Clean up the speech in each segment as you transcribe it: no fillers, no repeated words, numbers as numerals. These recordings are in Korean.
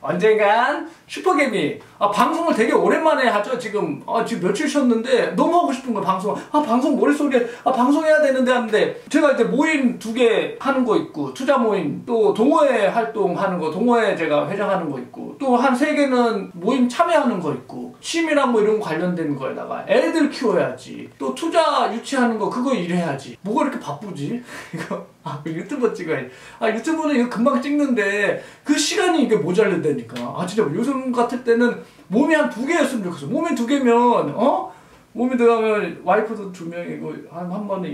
언젠간 슈퍼개미 방송을 되게 오랜만에 하죠. 지금 지금 며칠 쉬었는데 너무 하고 싶은 거예요. 방송 머릿속에 방송해야 되는데 하는데 제가 이제 모임 2개 하는 거 있고 투자 모임 또 동호회 활동하는 거 동호회 제가 회장하는 거 있고 또 한 3개는 모임 참여하는 거 있고 취미랑 뭐 이런 거 관련된 거에다가 애들 키워야지 또 투자 유치하는 거 그거 일해야지 뭐가 이렇게 바쁘지? 이거 유튜브 찍어야지. 유튜브는 이거 금방 찍는데 그 시간이 이게 모자른다니까. 진짜 요즘 같을 때는 몸이 한 2개였으면 좋겠어. 몸이 2개면 몸이 들어가면 와이프도 2명이고 한 번에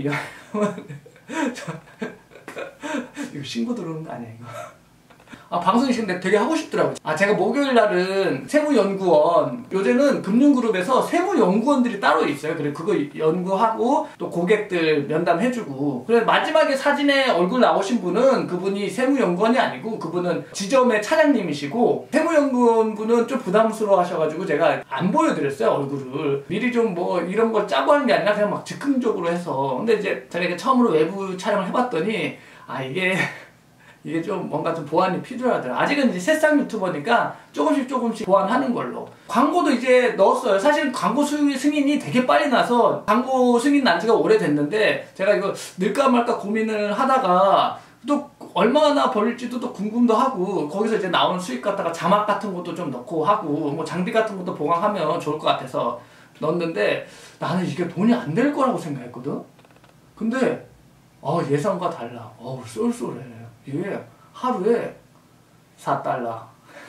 이거 신고 들어오는 거 아니야 이거? 방송이 근데 되게 하고 싶더라고요. 제가 목요일 날은 세무연구원, 요새는 금융그룹에서 세무연구원들이 따로 있어요. 그래 그거 연구하고 또 고객들 면담해주고. 그래 마지막에 사진에 얼굴 나오신 분은 그분이 세무연구원이 아니고 그분은 지점의 차장님이시고 세무연구원 분은 좀 부담스러워 하셔가지고 제가 안 보여드렸어요 얼굴을. 미리 좀 뭐 이런 걸 짜고 하는 게 아니라 그냥 막 즉흥적으로 해서. 근데 이제 제가 처음으로 외부 촬영을 해봤더니 이게 좀 뭔가 좀 보완이 필요하더라. 아직은 이제 새싹 유튜버니까 조금씩 보완하는 걸로. 광고도 이제 넣었어요. 사실 광고 승인이 되게 빨리 나서 광고 승인 난 지가 오래됐는데 제가 이거 넣을까 말까 고민을 하다가 또 얼마나 벌릴지도 또 궁금도 하고 거기서 이제 나오는 수익 갖다가 자막 같은 것도 좀 넣고 하고 뭐 장비 같은 것도 보강하면 좋을 것 같아서 넣었는데 나는 이게 돈이 안 될 거라고 생각했거든. 근데 예상과 달라. 쏠쏠해. 이게 하루에 4달러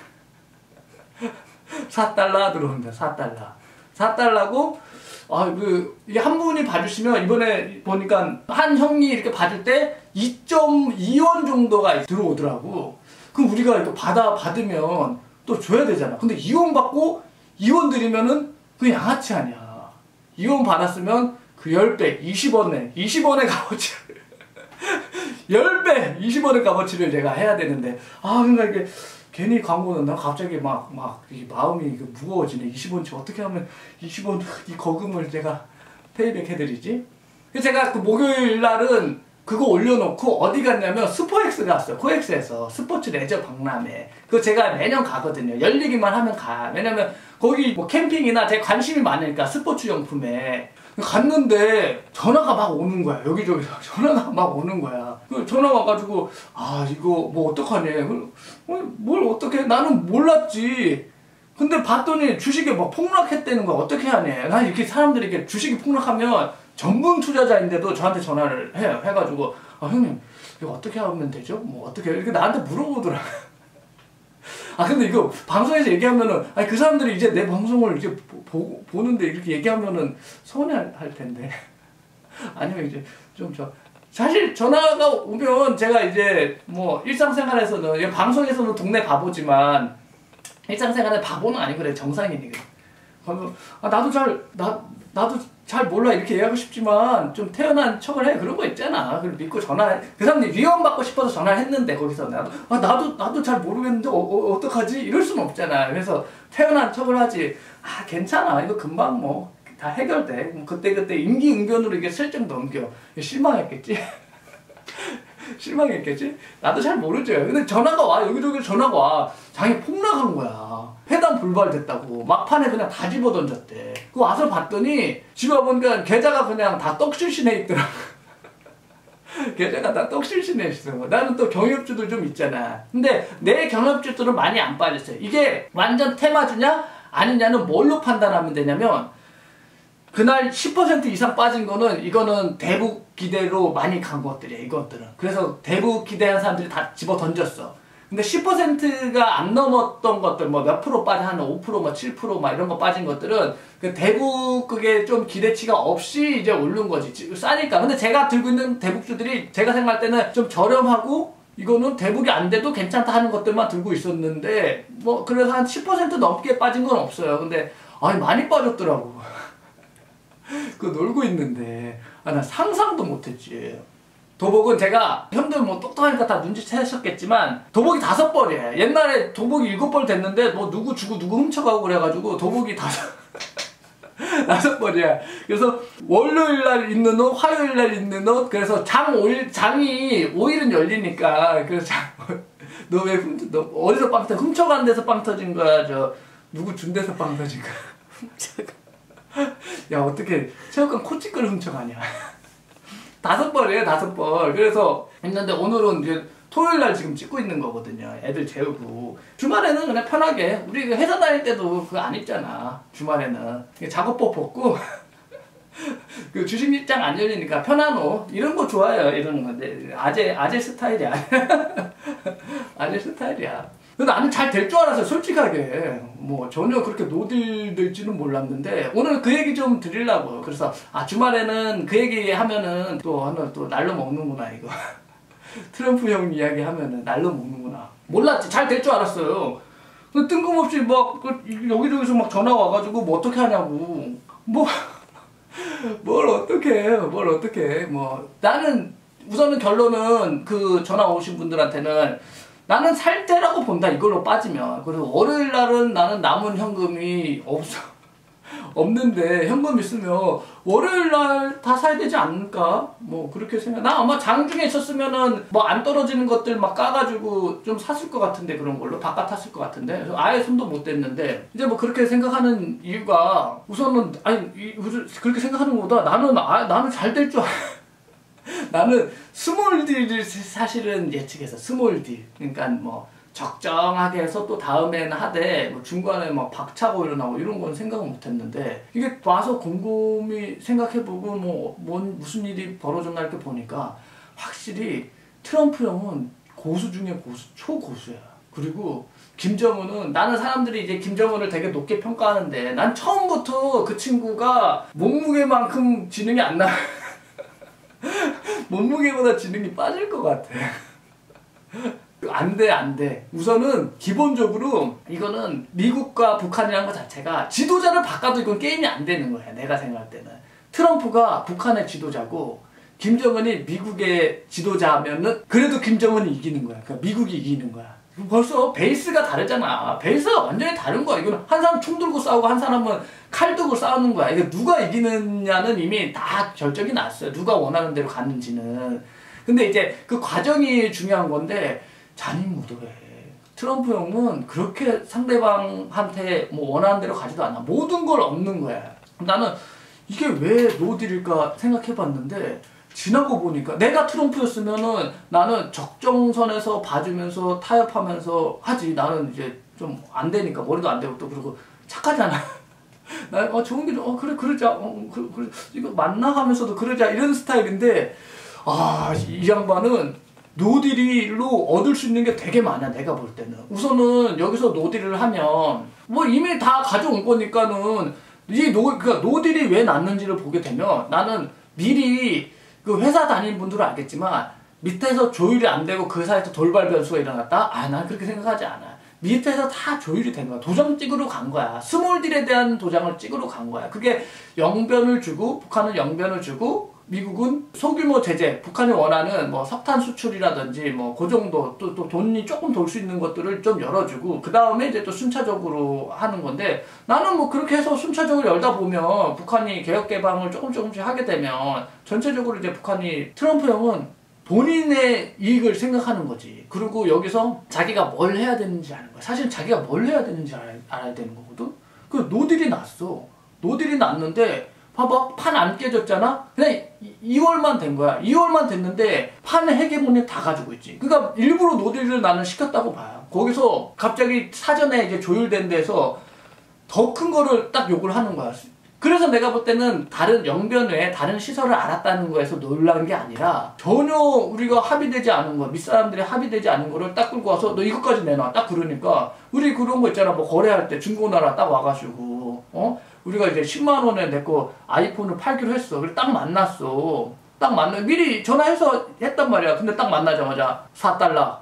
4달러 들어옵니다. 4달러고 이게 한 분이 봐주시면 이번에 보니까 한 형이 이렇게 봐줄 때 2.2원 정도가 들어오더라고. 그럼 우리가 이거 받으면 또 줘야 되잖아. 근데 2원 받고 2원 드리면은 그 양아치 아니야. 2원 받았으면 그 10배 20원의 값어치 10배 20원의 값어치를 제가 해야 되는데 그러니까 이게 괜히 광고는 나 갑자기 막 이 마음이 무거워지네. 20원치 어떻게 하면 20원 이 거금을 제가 페이백 해드리지? 그래서 제가 그 목요일 날은 그거 올려놓고 어디 갔냐면 스포엑스 갔어요. 코엑스에서 스포츠 레저 박람회. 그거 제가 매년 가거든요. 열리기만 하면 가. 왜냐면 거기 뭐 캠핑이나 제 관심이 많으니까 스포츠 용품에. 갔는데 전화가 막 오는 거야. 여기저기서 전화가 막 오는 거야. 전화 와가지고 이거 뭐 어떡하냐. 뭘 어떻게 나는 몰랐지. 근데 봤더니 주식이 막 폭락했다는 거야. 어떻게 하냐. 난 이렇게 사람들이 이렇게 주식이 폭락하면 전문 투자자인데도 저한테 전화를 해요. 해가지고 형님 이거 어떻게 하면 되죠? 뭐 어떻게 이렇게 나한테 물어보더라. 근데 이거 방송에서 얘기하면은 그 사람들이 이제 내 방송을 이제 보는데 이렇게 얘기하면은 서운해할 텐데. 아니면 이제 좀 사실 전화가 오면 제가 이제 뭐 일상생활에서는 방송에서는 동네 바보지만 일상생활에 바보는 아니고 그래 정상인이거든. 그러면 나도 잘 몰라 이렇게 얘기하고 싶지만 좀 태어난 척을 해. 그런 거 있잖아. 그걸 믿고 전화해. 그 사람들이 위험받고 싶어서 전화를 했는데 거기서 나도 잘 모르겠는데 어떡하지? 이럴 수는 없잖아. 그래서 태어난 척을 하지. 괜찮아. 이거 금방 뭐 다 해결돼. 그때 임기응변으로 이게 슬쩍 넘겨. 실망했겠지? 실망했겠지? 나도 잘 모르죠. 근데 전화가 와. 여기저기 전화가 와. 장이 폭락한 거야. 회담 불발됐다고. 막판에 그냥 다 집어던졌대. 그 와서 봤더니 집에 와보니까 계좌가 그냥 다 떡실신해 있더라고. 계좌가 다 떡실신해 있어. 나는 또 경협주들 좀 있잖아. 근데 내 경협주들은 많이 안 빠졌어요. 이게 완전 테마주냐 아니냐는 뭘로 판단하면 되냐면 그날 10% 이상 빠진 거는 이거는 대북 기대로 많이 간 것들이야. 이것들은. 그래서 대북 기대한 사람들이 다 집어 던졌어. 근데 10%가 안 넘었던 것들, 뭐 몇 프로 빠진 한 5%, 뭐 7%, 막 이런 거 빠진 것들은 그 대북 그게 좀 기대치가 없이 이제 오른 거지. 싸니까. 근데 제가 들고 있는 대북주들이 제가 생각할 때는 좀 저렴하고 이거는 대북이 안 돼도 괜찮다 하는 것들만 들고 있었는데 뭐 그래서 한 10% 넘게 빠진 건 없어요. 근데 많이 빠졌더라고. 그거 놀고 있는데 난 상상도 못했지. 도복은 제가 형들 뭐 똑똑하니까 다 눈치채셨겠지만 도복이 5벌이에요. 옛날에 도복이 7벌 됐는데 뭐 누구 주고 누구 훔쳐가고 그래가지고 도복이 5벌이야. 그래서 월요일날 있는 옷, 화요일날 있는 옷. 그래서 장이 5일은 열리니까 그래서 너 왜 너 어디서 빵 터? 훔쳐간 데서 빵 터진 거야? 저 누구 준 데서 빵 터진 거야? 훔쳐가. 야 어떻게 체육관 코치권을 훔쳐가냐? 5벌이에요 5벌. 그래서 했는데 오늘은 이제 토요일날 지금 찍고 있는 거거든요. 애들 재우고. 주말에는 그냥 편하게 우리 회사 다닐 때도 그거 안 입잖아. 주말에는 작업복 벗고 그 주식 입장 안 열리니까 편한 옷 이런 거 좋아요. 이런 건데 아재 스타일이야. 아재 스타일이야. 근데 나는 잘 될 줄 알았어. 솔직하게 뭐 전혀 그렇게 노딜될지는 몰랐는데 오늘 그 얘기 좀 드리려고. 그래서 주말에는 그 얘기 하면은 또 하나 또 날로 먹는구나 이거. 트럼프 형 이야기 하면은 날로 먹는구나. 몰랐지. 잘 될 줄 알았어요. 근데 뜬금없이 막 여기저기서 막 전화 와가지고 뭐 어떻게 하냐고. 뭘 어떻게 해. 뭐 나는 우선은 결론은 그 전화 오신 분들한테는 나는 살 때라고 본다. 이걸로 빠지면. 그리고 월요일 날은 나는 남은 현금이 없는데 현금 있으면 월요일 날 다 사야 되지 않을까? 뭐 그렇게 생각. 나 아마 장중에 있었으면은 뭐 안 떨어지는 것들 막 까가지고 좀 샀을 것 같은데 그런 걸로 바깥 탔을 것 같은데 그래서 아예 손도 못 댔는데 이제 뭐 그렇게 생각하는 이유가 우선은 그렇게 생각하는 것보다 나는 잘 될 줄 나는 스몰 딜을 사실은 예측해서 스몰 딜 그러니까 뭐 적정하게 해서 또 다음에는 하되 뭐 중간에 막 박차고 일어나고 이런 건 생각을 못 했는데 이게 와서 곰곰이 생각해보고 무슨 일이 벌어졌나 이렇게 보니까 확실히 트럼프 형은 고수 중에 고수, 초고수야. 그리고 김정은은 나는 사람들이 이제 김정은을 되게 높게 평가하는데 난 처음부터 그 친구가 몸무게만큼 지능이 안 나. 몸무게보다 지능이 빠질 것 같아. 안 돼. 우선은 기본적으로 이거는 미국과 북한이라는 것 자체가 지도자를 바꿔도 이건 게임이 안 되는 거야. 내가 생각할 때는. 트럼프가 북한의 지도자고 김정은이 미국의 지도자면은 그래도 김정은이 이기는 거야. 그러니까 미국이 이기는 거야. 벌써 베이스가 다르잖아. 베이스가 완전히 다른 거야. 이거는 한 사람 총 들고 싸우고 한 사람은 칼 들고 싸우는 거야. 이게 누가 이기느냐는 이미 다 결정이 났어요. 누가 원하는 대로 갔는지는. 근데 이제 그 과정이 중요한 건데 잔인무도해. 트럼프 형은 그렇게 상대방한테 뭐 원하는 대로 가지도 않아. 모든 걸 얻는 거야. 나는 이게 왜 노딜일까 생각해봤는데 지나고 보니까 내가 트럼프였으면은 나는 적정선에서 봐주면서 타협하면서 하지. 나는 이제 좀 안 되니까 머리도 안 되고 또 그리고 착하잖아. 나 좋은 게 그래 그러자 그래 이거 맞나 하면서도 그러자 이런 스타일인데 이 양반은 노딜로 얻을 수 있는 게 되게 많아. 내가 볼 때는 우선은 여기서 노딜을 하면 뭐 이미 다 가져온 거니까는 그러니까 노딜이 왜 났는지를 보게 되면 나는 미리 그 회사 다니는 분들은 알겠지만 밑에서 조율이 안 되고 그 사이에서 돌발 변수가 일어났다? 난 그렇게 생각하지 않아. 밑에서 다 조율이 된 거야. 도장 찍으러 간 거야. 스몰딜에 대한 도장을 찍으러 간 거야. 그게 영변을 주고 북한은 영변을 주고 미국은 소규모 제재, 북한이 원하는 뭐 석탄 수출이라든지 뭐 그 정도 또 돈이 조금 돌 수 있는 것들을 좀 열어주고 그 다음에 이제 또 순차적으로 하는 건데 나는 뭐 그렇게 해서 순차적으로 열다 보면 북한이 개혁 개방을 조금씩 하게 되면 전체적으로 이제 북한이 트럼프 형은 본인의 이익을 생각하는 거지. 그리고 여기서 자기가 뭘 해야 되는지 아는 거야. 사실 자기가 뭘 해야 되는지 알아야 되는 거거든. 그 노딜이 났어. 노딜이 났는데 봐봐 판 안 깨졌잖아. 그냥 2월만 된 거야. 2월만 됐는데 판의 헤게모니 다 가지고 있지. 그러니까 일부러 노딜을 나는 시켰다고 봐요. 거기서 갑자기 사전에 이제 조율된 데서 더 큰 거를 딱 요구를 하는 거야. 그래서 내가 볼 때는 다른 영변 외에 다른 시설을 알았다는 거에서 놀란 게 아니라 전혀 우리가 합의되지 않은 거, 윗사람들이 합의되지 않은 거를 딱 끌고 와서 너 이것까지 내놔. 딱 그러니까 우리 그런 거 있잖아. 뭐 거래할 때 중고나라 딱 와가지고 우리가 이제 10만 원에 내 거 아이폰을 팔기로 했어. 그래 딱 만났어. 딱 만나 미리 전화해서 했단 말이야. 근데 딱 만나자마자 4달러.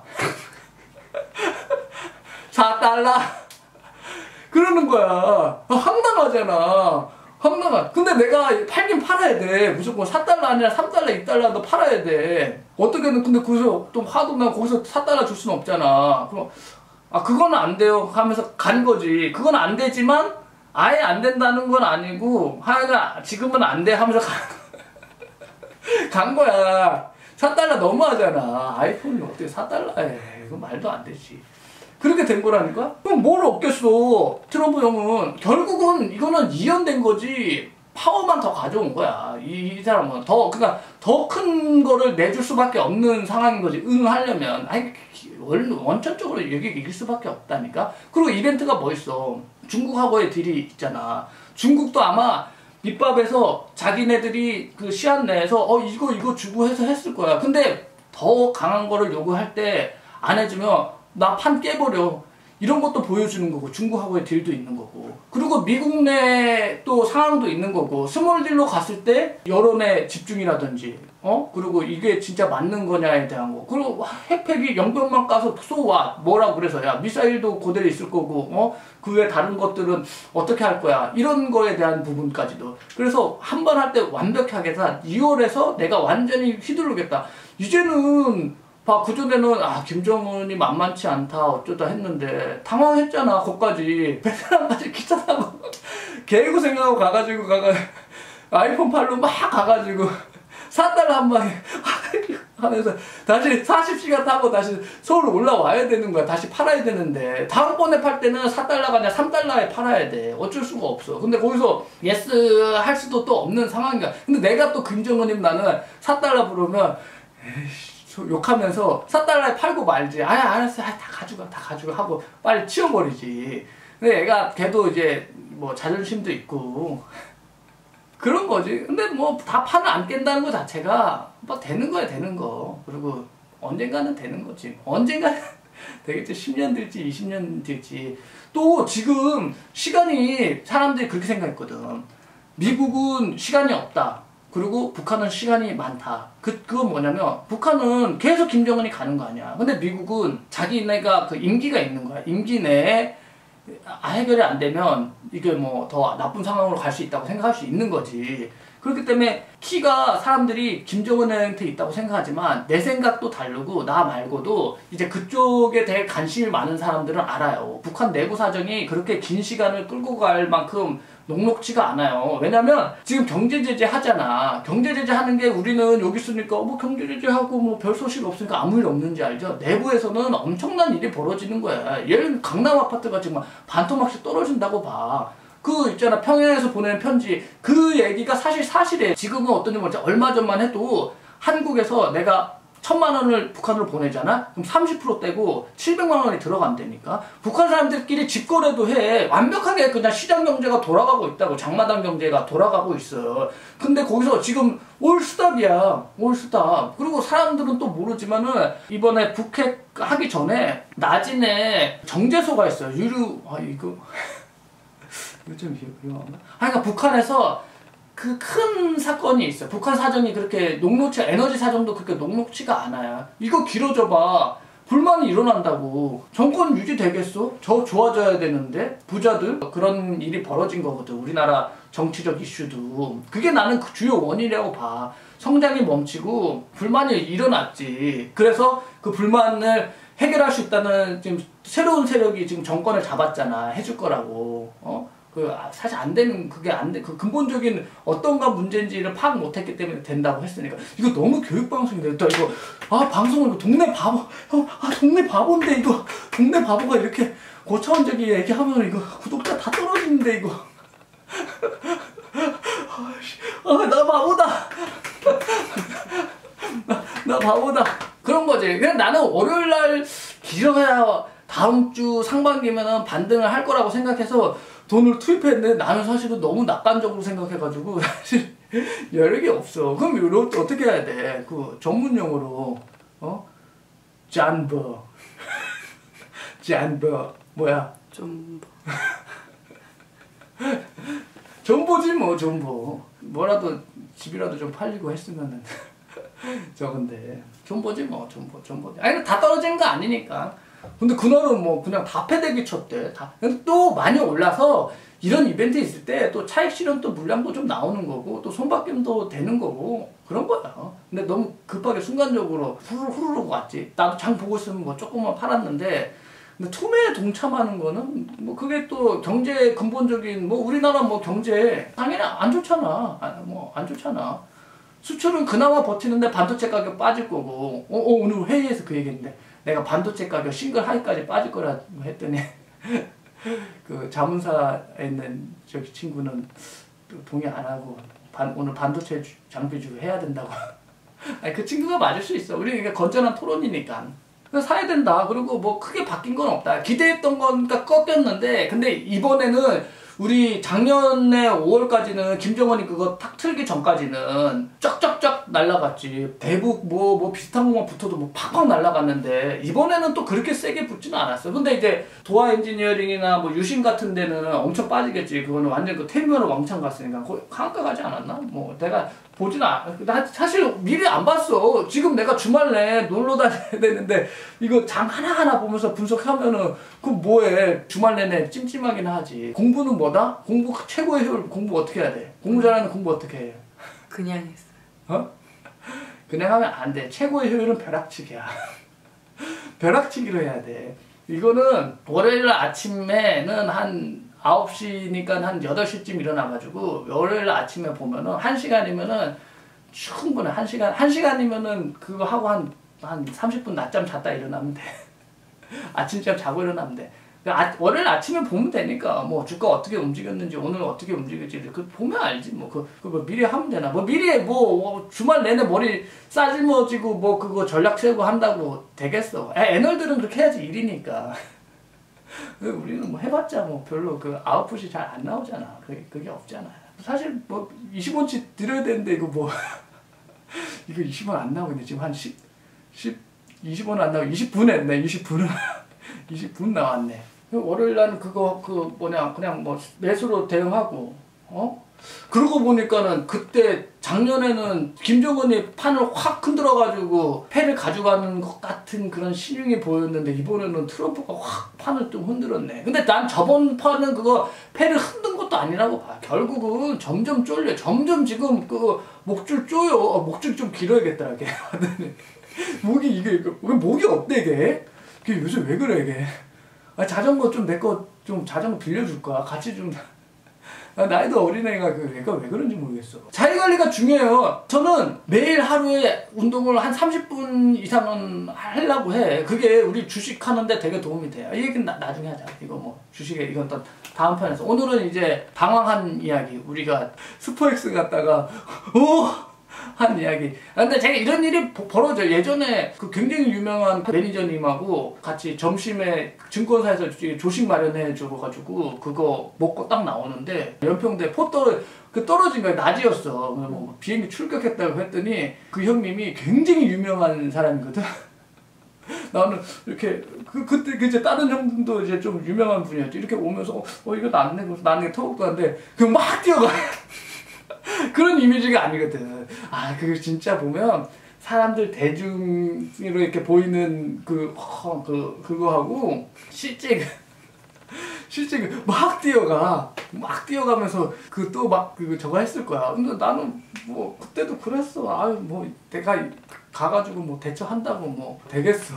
4달러. 그러는 거야. 황당하잖아. 황당한. 근데 내가 팔긴 팔아야 돼. 무조건 4달러 아니라 3달러, 2달러도 팔아야 돼. 어떻게든 근데 거기서 또 화도 나 거기서 4달러 줄 수는 없잖아. 그럼 그거는 안 돼요 하면서 간 거지. 그건 안 되지만 아예 안 된다는 건 아니고 하여간 지금은 안 돼 하면서 간 거야. 4달러 너무하잖아. 아이폰이 어떻게 4달러에. 이거 말도 안 되지. 그렇게 된 거라니까? 그럼 뭘 얻겠어? 트럼프 형은. 결국은 이거는 이연된 거지. 파워만 더 가져온 거야. 이 사람은 그러니까 더 큰 거를 내줄 수밖에 없는 상황인 거지. 하려면. 아니, 원천적으로 여기 이길 수밖에 없다니까? 그리고 이벤트가 뭐 있어? 중국하고의 딜이 있잖아. 중국도 아마 밑밥에서 자기네들이 그 시한 내에서 이거 주고 해서 했을 거야. 근데 더 강한 거를 요구할 때 안 해주면 나 판 깨버려. 이런 것도 보여주는 거고, 중국하고의 딜도 있는 거고, 그리고 미국 내 또 상황도 있는 거고, 스몰 딜로 갔을 때 여론의 집중이라든지, 그리고 이게 진짜 맞는 거냐에 대한 거, 그리고 핵팩이 영변만 까서 쏘와 뭐라 그래서 야 미사일도 그대로 있을 거고, 그 외 다른 것들은 어떻게 할 거야, 이런 거에 대한 부분까지도. 그래서 한 번 할 때 완벽하게 해서 2월에서 내가 완전히 휘두르겠다. 이제는 그전에는 김정은이 만만치 않다 어쩌다 했는데 당황했잖아. 거기까지 베트남까지 기차 타고 개고생하고 가가지고 아이폰 8로 막 가가지고 4달러 한 방에 하면서 다시 40시간 타고 다시 서울 올라와야 되는 거야. 다시 팔아야 되는데 다음번에 팔 때는 4달러가 아니라 3달러에 팔아야 돼. 어쩔 수가 없어. 근데 거기서 예스 할 수도 또 없는 상황이야. 근데 내가 또 김정은이면 나는 4달러 부르면 에이씨 욕하면서 4달러에 팔고 말지. 알았어. 다 가져가 하고 빨리 치워버리지. 근데 걔도 이제 뭐 자존심도 있고 그런 거지. 근데 뭐 다 판을 안 깬다는 거 자체가 뭐 되는 거야, 되는 거. 그리고 언젠가는 되는 거지. 언젠가는 되겠지. 10년 될지 20년 될지. 또 지금 시간이 사람들이 그렇게 생각했거든. 미국은 시간이 없다. 그리고 북한은 시간이 많다. 그건 뭐냐면 북한은 계속 김정은이 가는 거 아니야. 근데 미국은 자기네가 그 임기가 있는 거야. 임기 내에 해결이 안 되면 이게 뭐 더 나쁜 상황으로 갈 수 있다고 생각할 수 있는 거지. 그렇기 때문에 키가 사람들이 김정은한테 있다고 생각하지만 내 생각도 다르고 나 말고도 이제 그쪽에 대해 관심이 많은 사람들은 알아요. 북한 내부 사정이 그렇게 긴 시간을 끌고 갈 만큼 녹록지가 않아요. 왜냐면 지금 경제 제재 하잖아. 경제 제재 하는 게 우리는 여기 있으니까 뭐 경제 제재하고 뭐 별 소식 없으니까 아무 일 없는지 알죠? 내부에서는 엄청난 일이 벌어지는 거야. 예를 강남 아파트가 지금 반토막씩 떨어진다고 봐. 있잖아, 평양에서 보내는 편지, 그 얘기가 사실이에요. 지금은 어떤지 모르지. 얼마 전만 해도 한국에서 내가 1,000만 원을 북한으로 보내잖아? 그럼 30% 떼고 700만 원이 들어간다니까? 북한 사람들끼리 직거래도 해. 완벽하게 그냥 시장 경제가 돌아가고 있다고. 장마당 경제가 돌아가고 있어. 근데 거기서 지금 올스탑이야. 올스탑. 그리고 사람들은 또 모르지만은 이번에 북핵 하기 전에 나진에 정제소가 있어요. 이거 좀 위험한가? 그러니까 북한에서 그 큰 사건이 있어요. 북한 사정이 그렇게 에너지 사정도 그렇게 녹록치가 않아요. 이거 길어져봐. 불만이 일어난다고. 정권 유지되겠어? 좋아져야 되는데? 부자들? 그런 일이 벌어진 거거든. 우리나라 정치적 이슈도. 그게 나는 그 주요 원인이라고 봐. 성장이 멈추고 불만이 일어났지. 그래서 그 불만을 해결할 수 있다는 지금 새로운 세력이 지금 정권을 잡았잖아. 해줄 거라고. 사실 그 근본적인 어떤가 문제인지를 파악 못했기 때문에 된다고 했으니까. 이거 너무 교육방송인데, 이거, 방송을, 동네 바보, 동네 바보인데, 이거, 동네 바보가 이렇게 고차원적인 얘기하면 이거 구독자 다 떨어지는데, 이거. 나 바보다. 나 바보다. 그런 거지. 그냥 나는 월요일날 길어야 다음 주 상반기면은 반등을 할 거라고 생각해서 돈을 투입했는데 나는 사실은 너무 낙관적으로 생각해가지고 사실 여력이 없어. 그럼 이럴 때 어떻게 해야 돼? 그 전문용어로 잔버 뭐야? 존버지 뭐. 존버 뭐라도 집이라도 좀 팔리고 했으면은 저건데 존버지 뭐. 존버 아니 다 떨어진 거 아니니까. 근데 그날은 뭐 그냥 다 패대기 쳤대. 근데 또 많이 올라서 이런 이벤트 있을 때 또 차익 실현 또 물량도 좀 나오는 거고 또 손바뀜도 되는 거고 그런 거야. 근데 너무 급하게 순간적으로 후루룩 왔지. 나도 장 보고 있으면 뭐 조금만 팔았는데, 근데 투매에 동참하는 거는 뭐 그게 또 경제 근본적인 뭐 우리나라 뭐 경제 당연히 안 좋잖아. 안 좋잖아. 수출은 그나마 버티는데 반도체 가격 빠질 거고 오늘 회의에서 그 얘기했는데 내가 반도체 가격 싱글 하이까지 빠질 거라 했더니 그 자문사에 있는 저기 친구는 동의 안 하고 오늘 반도체 장비주 해야 된다고. 아니 그 친구가 맞을 수 있어. 우리 이게 건전한 토론이니까. 사야 된다. 그리고 뭐 크게 바뀐 건 없다. 기대했던 건가 꺾였는데 근데 이번에는 우리 작년에 5월까지는 김정은이 그거 탁 틀기 전까지는 쫙쫙쫙 날라갔지. 대북 뭐 비슷한 것만 붙어도 뭐 팍팍 날라갔는데 이번에는 또 그렇게 세게 붙지는 않았어. 근데 이제 도화 엔지니어링이나 뭐 유심 같은 데는 엄청 빠지겠지. 그거는 완전 그 테미어로 왕창 갔으니까 거의 강가 가지 않았나? 뭐 내가 나 사실 미리 안 봤어. 지금 내가 주말 내에 놀러 다녀야 되는데 이거 장 하나하나 보면서 분석하면은 그 뭐해. 주말 내내 찜찜하긴 하지. 공부는 뭐다? 공부 최고의 효율. 공부 어떻게 해야 돼? 공부 잘하는 공부 어떻게 해? 그냥 했어. 어? 그냥 하면 안 돼. 최고의 효율은 벼락치기야. 벼락치기로 해야 돼. 이거는 월요일 아침에는 한 9시니까 한 8시쯤 일어나가지고 월요일 아침에 보면은 1시간이면은 충분해. 1시간이면은 그거 하고 한 30분 낮잠 잤다 일어나면 돼. 아침잠 자고 일어나면 돼. 월요일 아침에 보면 되니까 뭐 주가 어떻게 움직였는지 오늘 어떻게 움직일지 그 보면 알지. 뭐 그거 미리 하면 되나. 뭐 미리 뭐 주말 내내 머리 싸질머지고 뭐 그거 전략 세우고 한다고 되겠어. 애널들은 그렇게 해야지 일이니까. 우리는 뭐 해봤자 뭐 별로 그 아웃풋이 잘 안 나오잖아. 그게 없잖아. 사실 뭐 20원치 드려야 되는데 이거 뭐 이거 20원 안 나오겠네. 지금 한 20원 안 나오고 20분 했네. 20분 나왔네. 월요일 날은 그거 그냥 뭐 매수로 대응하고 그러고 보니까는 그때 작년에는 김정은이 판을 확 흔들어가지고 패를 가져가는 것 같은 그런 신용이 보였는데 이번에는 트럼프가 확 판을 좀 흔들었네. 근데 난 저번 판은 그거 패를 흔든 것도 아니라고 봐. 결국은 점점 쫄려. 점점 지금 그 목줄 쪼여. 목줄 좀 길어야겠더라. 걔. 목이 이게 왜 목이 없대 이게? 걔 요새 왜 그래 이게? 자전거 좀 내 거 좀 자전거 빌려줄까? 같이 좀. 나이도 어린애가 얘가 왜 그런지 모르겠어. 자기관리가 중요해요. 저는 매일 하루에 운동을 한 30분 이상은 하려고 해. 그게 우리 주식하는데 되게 도움이 돼요. 이 얘기는 나중에 하자. 이거 뭐 주식에 이건 또 다음 편에서. 오늘은 이제 방황한 이야기. 우리가 스포엑스 갔다가 한 이야기. 근데 제가 이런 일이 벌어져요. 예전에 그 굉장히 유명한 매니저님하고 같이 점심에 증권사에서 조식 마련해 줘가지고 그거 먹고 딱 나오는데 연평대 떨어진 거야. 낮이었어. 뭐 비행기 출격했다고 했더니 그 형님이 굉장히 유명한 사람이거든. 나는 이렇게 그때 이제 다른 형도 이제 좀 유명한 분이었지. 이렇게 오면서 이거 낫네. 그래서 나는 터벅도 한데 그냥 막 뛰어가. 그런 이미지가 아니거든. 그거 진짜 보면 사람들 대중으로 이렇게 보이는 그거하고 실제 막 뛰어가면서 또 막 저거 했을 거야. 근데 나는 뭐 그때도 그랬어. 뭐 내가 가가지고 뭐 대처한다고 뭐 되겠어.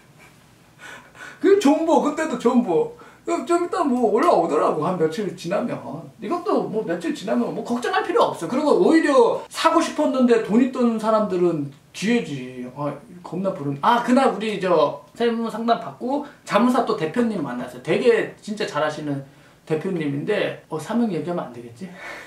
그 존버 그때도 존버. 좀 이따 뭐 올라오더라고. 한 며칠 지나면. 이것도 뭐 며칠 지나면 뭐 걱정할 필요 없어. 그리고 오히려 사고 싶었는데 돈 있던 사람들은 기회지. 겁나 부른. 그날 우리 세무 상담 받고 자문사 또 대표님 만났어요. 되게 진짜 잘하시는 대표님인데 사명 얘기하면 안 되겠지?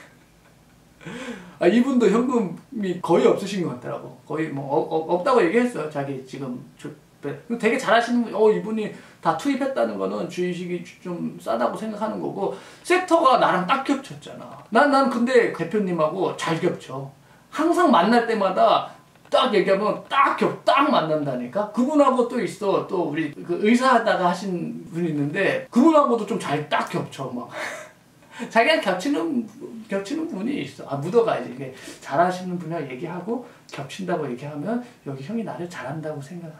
이분도 현금이 거의 없으신 것 같더라고. 거의 뭐 없다고 얘기했어요. 자기 지금 되게 잘하시는 분. 이분이 다 투입했다는 거는 주식이 좀 싸다고 생각하는 거고 섹터가 나랑 딱 겹쳤잖아. 난 근데 대표님하고 잘 겹쳐. 항상 만날 때마다 딱 얘기하면 딱 만난다니까. 그분하고 또 있어. 또 우리 그 의사하다가 하신 분이 있는데 그분하고도 좀 잘 딱 겹쳐 막. 자기가 겹치는 분이 있어. 묻어가야지. 이게 잘하시는 분이랑 얘기하고 겹친다고 얘기하면 여기 형이 나를 잘한다고 생각하.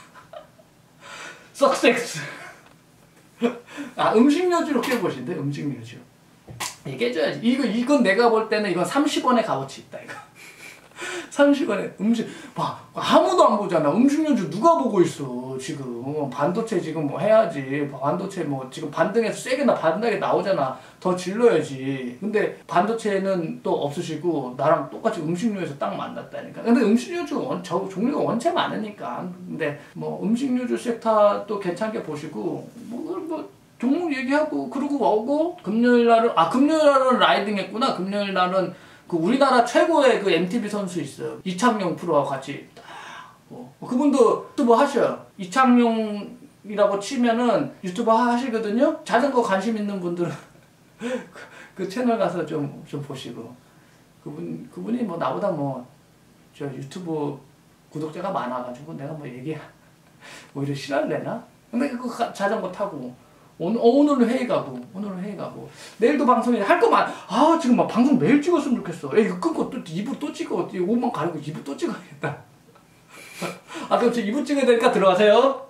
석섹스. 음식료주로 깨보신대. 음식료주 얘기해줘야지. 이건 내가 볼 때는 이건 30원의 값어치 있다 이거. 3시간에 막 아무도 안 보잖아. 음식 연주 누가 보고 있어 지금. 반도체 지금 뭐 해야지. 반도체 뭐 지금 반등해서 세게 반등하게 나오잖아. 더 질러야지. 근데 반도체는 또 없으시고 나랑 똑같이 음식료에서 딱 만났다니까. 근데 음식료주 종류가 원체 많으니까. 근데 뭐 음식료주 섹터도 괜찮게 보시고 뭐 종목 얘기하고 그러고 오고 금요일 날은 라이딩 했구나. 금요일 날은 그 우리나라 최고의 그 MTV 선수 있어요. 이창용 프로와 같이 딱 그분도 유튜버 하셔요. 이창용이라고 치면은 유튜버 하시거든요. 자전거 관심 있는 분들은 그 채널 가서 좀 보시고 그분이 뭐 나보다 뭐 저 유튜브 구독자가 많아가지고 내가 뭐 오히려 싫어할래나? 근데 그 자전거 타고 오늘은 회의 가고 내일도 방송에 할 거 많아. 지금 막 방송 매일 찍었으면 좋겠어. 이거 끊고 또 2부 또 찍어. 옷만 가리고 2부 또 찍어야겠다. 그럼 저 2부 찍어야 되니까 들어가세요.